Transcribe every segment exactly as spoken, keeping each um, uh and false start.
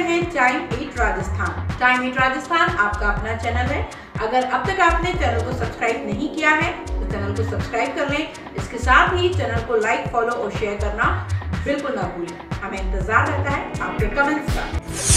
रहे हैं time at Rajasthan. Time at Rajasthan आपका अपना चैनल है। अगर अब तक आपने चैनल को सब्सक्राइब नहीं किया है तो चैनल को सब्सक्राइब कर लें। इसके साथ ही चैनल को लाइक, फॉलो और शेयर करना बिल्कुल ना भूलें। हमें इंतजार रहता है आपके कमेंट्स का।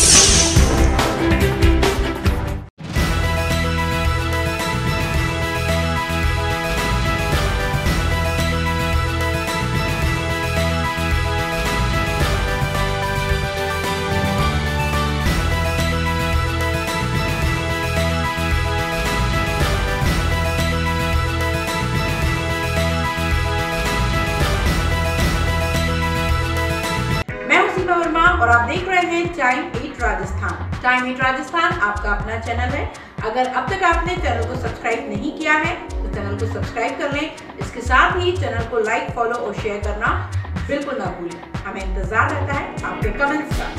वर्मा और आप देख रहे हैं time at Rajasthan. Time at Rajasthan आपका अपना चैनल है। अगर अब तक आपने चैनल को सब्सक्राइब नहीं किया है तो चैनल को सब्सक्राइब कर लें। इसके साथ ही चैनल को लाइक, फॉलो और शेयर करना बिल्कुल ना भूलें। हमें इंतजार रहता है आपके कमेंट्स का।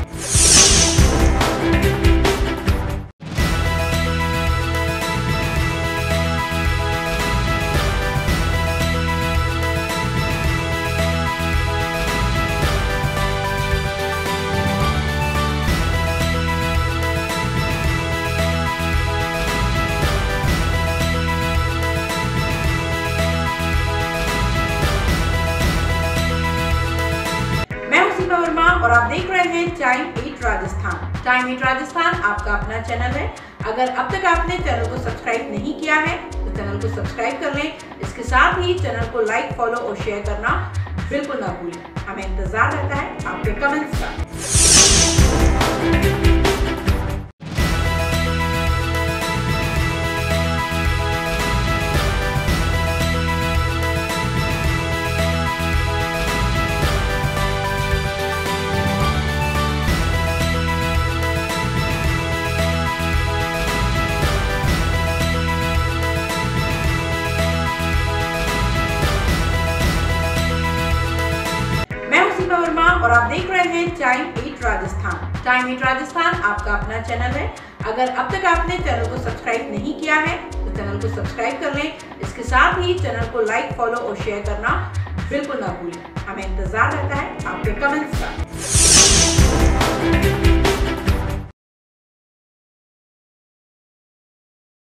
वर्मा और आप देख रहे हैं time at Rajasthan. Time at Rajasthan आपका अपना चैनल है। अगर अब तक आपने चैनल को सब्सक्राइब नहीं किया है तो चैनल को सब्सक्राइब कर लें। इसके साथ ही चैनल को लाइक, फॉलो और शेयर करना बिल्कुल ना भूलें। हमें इंतजार रहता है आपके कमेंट्स का। वर्मा और आप देख रहे हैं time at Rajasthan. Time at Rajasthan आपका अपना चैनल है। अगर अब तक आपने चैनल को सब्सक्राइब नहीं किया है तो चैनल को सब्सक्राइब कर लें। इसके साथ ही चैनल को लाइक, फॉलो और शेयर करना बिल्कुल ना भूलें। हमें इंतजार रहता है आपके कमेंट्स का।